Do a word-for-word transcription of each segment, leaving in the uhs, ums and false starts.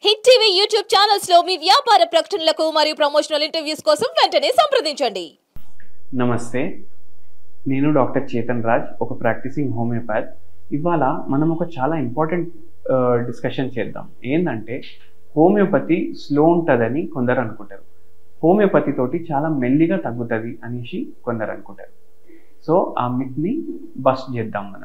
Hit TV YouTube channels లో మీ వ్యాపార ప్రకటనలకు మరియు ప్రమోషనల్ ఇంటర్వ్యూస్ కోసం వెంటనే సంప్రదించండి. నమస్తే, నేను డాక్టర్ చేతన్ రాజ్, ఒక ప్రాక్టీసింగ్ హోమియోపాత్. ఇవాళ మనం ఒక చాలా ఇంపార్టెంట్ డిస్కషన్ చేద్దాం. ఏంటంటే హోమియోపతి స్లో ఉంటుందని కొందరు అనుకుంటారు, హోమియోపతి తోటి చాలా మెల్లిగా తగ్గుతుంది అనేసి కొందరు అనుకుంటారు. సో ఆ మిత్ని బస్ట్ చేద్దాం మనం.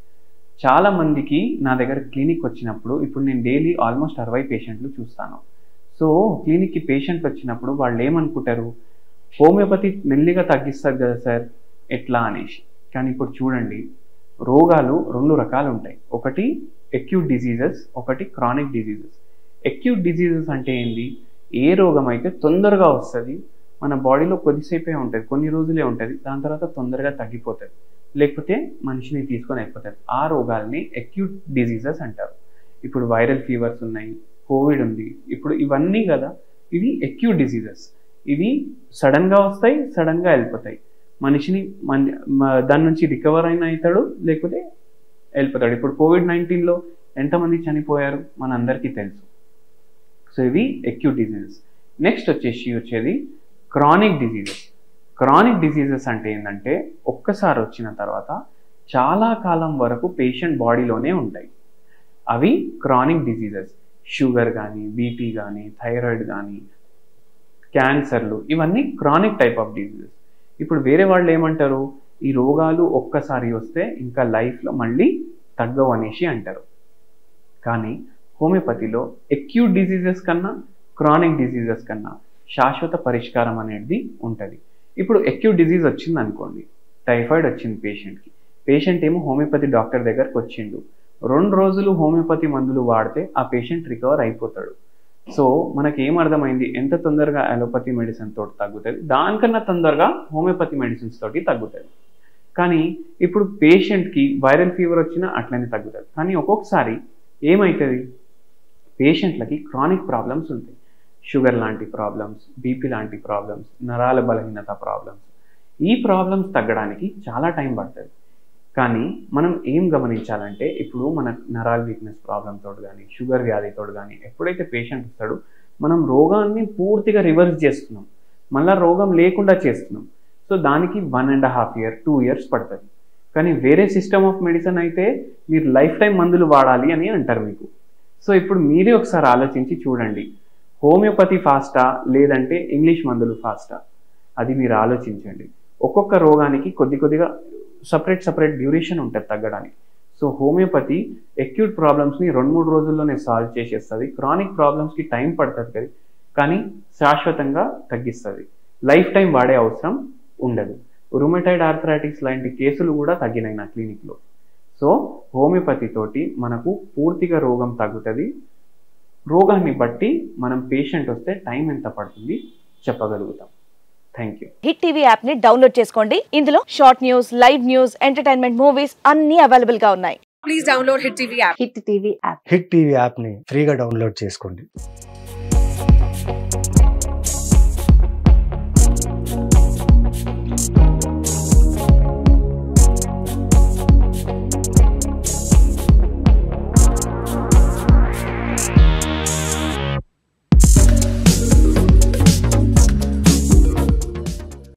చాలా మందికి నా దగ్గర క్లినిక్ వచ్చినప్పుడు, ఇప్పుడు నేను డైలీ ఆల్మోస్ట్ అరవై పేషెంట్లు చూస్తాను. సో క్లినిక్కి పేషెంట్ వచ్చినప్పుడు వాళ్ళు ఏమనుకుంటారు, హోమియోపతి మెల్లిగా తగ్గిస్తారు కదా సార్ ఎట్లా అనేసి. కానీ ఇప్పుడు చూడండి, రోగాలు రెండు రకాలు ఉంటాయి. ఒకటి అక్యూట్ డిజీజెస్, ఒకటి క్రానిక్ డిజీజెస్. అక్యూట్ డిజీజెస్ అంటే ఏంది, ఏ రోగం అయితే తొందరగా వస్తుంది, మన బాడీలో కొద్దిసేపే ఉంటుంది, కొన్ని రోజులే ఉంటుంది, దాని తర్వాత తొందరగా తగ్గిపోతుంది, లేకపోతే మనిషిని తీసుకొని అయిపోతుంది. ఆ రోగాల్ని అక్యూట్ డిజీజెస్ అంటారు. ఇప్పుడు వైరల్ ఫీవర్స్ ఉన్నాయి, కోవిడ్ ఉంది, ఇప్పుడు ఇవన్నీ కదా, ఇవి అక్యూట్ డిజీజెస్. ఇవి సడన్గా వస్తాయి, సడన్గా వెళ్ళిపోతాయి. మనిషిని మన దాని నుంచి రికవర్ అయిన అవుతాడు, లేకపోతే వెళ్ళిపోతాడు. ఇప్పుడు కోవిడ్ నైన్టీన్లో ఎంతమంది చనిపోయారు మన అందరికీ తెలుసు. సో ఇవి అక్యూట్ డిజీజెస్. నెక్స్ట్ వచ్చేసి వచ్చేది క్రానిక్ డిజీజెస్. క్రానిక్ డిజీజెస్ అంటే ఏంటంటే ఒక్కసారి వచ్చిన తర్వాత చాలా కాలం వరకు పేషెంట్ బాడీలోనే ఉంటాయి. అవి క్రానిక్ డిజీజెస్. షుగర్ కానీ, బీపీ కానీ, థైరాయిడ్ కానీ, క్యాన్సర్లు, ఇవన్నీ క్రానిక్ టైప్ ఆఫ్ డిజీజెస్. ఇప్పుడు వేరే వాళ్ళు ఏమంటారు, ఈ రోగాలు ఒక్కసారి వస్తే ఇంకా లైఫ్లో మళ్ళీ తగ్గవు అనేసి అంటారు. కానీ హోమియోపతిలో అక్యూట్ డిజీజెస్ కన్నా, క్రానిక్ డిజీజెస్ కన్నా శాశ్వత పరిష్కారం అనేది ఉంటుంది. ఇప్పుడు అక్యూట్ డిజీజ్ వచ్చింది అనుకోండి, టైఫాయిడ్ వచ్చింది పేషెంట్కి, పేషెంట్ ఏమో హోమియోపతి డాక్టర్ దగ్గరకు వచ్చిండు, రెండు రోజులు హోమియోపతి మందులు వాడితే ఆ పేషెంట్ రికవర్ అయిపోతాడు. సో మనకి ఏం అర్థమైంది, ఎంత తొందరగా అలోపతి మెడిసిన్ తోటి తగ్గుతుంది, దానికన్నా తొందరగా హోమియోపతి మెడిసిన్స్ తోటి తగ్గుతుంది. కానీ ఇప్పుడు పేషెంట్కి వైరల్ ఫీవర్ వచ్చినా అట్లనే తగ్గుతుంది. కానీ ఒక్కొక్కసారి ఏమవుతుంది, పేషెంట్లకి క్రానిక్ ప్రాబ్లమ్స్ ఉంటాయి. షుగర్ లాంటి ప్రాబ్లమ్స్, బీపీ లాంటి ప్రాబ్లమ్స్, నరాల బలహీనత ప్రాబ్లమ్స్. ఈ ప్రాబ్లమ్స్ తగ్గడానికి చాలా టైం పడుతుంది. కానీ మనం ఏం గమనించాలంటే, ఇప్పుడు మన నరాల వీక్నెస్ ప్రాబ్లంతో కానీ, షుగర్ వ్యాధితో కానీ ఎప్పుడైతే పేషెంట్ వస్తాడో మనం రోగాన్ని పూర్తిగా రివర్స్ చేస్తున్నాం, మళ్ళీ రోగం లేకుండా చేస్తున్నాం. సో దానికి one and half year two years పడుతుంది. కానీ వేరే సిస్టమ్ ఆఫ్ మెడిసిన్ అయితే మీరు లైఫ్ టైం మందులు వాడాలి అని అంటారు మీకు. సో ఇప్పుడు మీరే ఒకసారి ఆలోచించి చూడండి, హోమియోపతి ఫాస్టా లేదంటే ఇంగ్లీష్ మందులు ఫాస్టా, అది మీరు ఆలోచించండి. ఒక్కొక్క రోగానికి కొద్ది కొద్దిగా సపరేట్ సపరేట్ డ్యూరేషన్ ఉంటుంది తగ్గడానికి. సో హోమియోపతి అక్యూట్ ప్రాబ్లమ్స్ని రెండు మూడు రోజుల్లోనే సాల్వ్ చేసేస్తుంది, క్రానిక్ ప్రాబ్లమ్స్కి టైం పడుతుంది కదా, కానీ శాశ్వతంగా తగ్గిస్తుంది, లైఫ్ టైం వాడే అవసరం ఉండదు. రుమటైడ్ ఆర్థరైటిస్ లాంటి కేసులు కూడా తగ్గినాయి నా క్లినిక్లో. సో హోమియోపతి తోటి మనకు పూర్తిగా రోగం తగ్గుతుంది. రోగాన్ని బట్టి మనం పేషెంట్ వస్తే టైం ఎంత పడుతుంది చెప్పగలుగుతాం. Thank you. Hit TV app ని డౌన్లోడ్ చేసుకోండి. ఇందులో short news, live news, entertainment movies అన్ని అవైలబుల్ గా ఉన్నాయి. Please download hit TV app. Hit TV app hit TV app ని ఫ్రీగా డౌన్లోడ్ చేసుకోండి.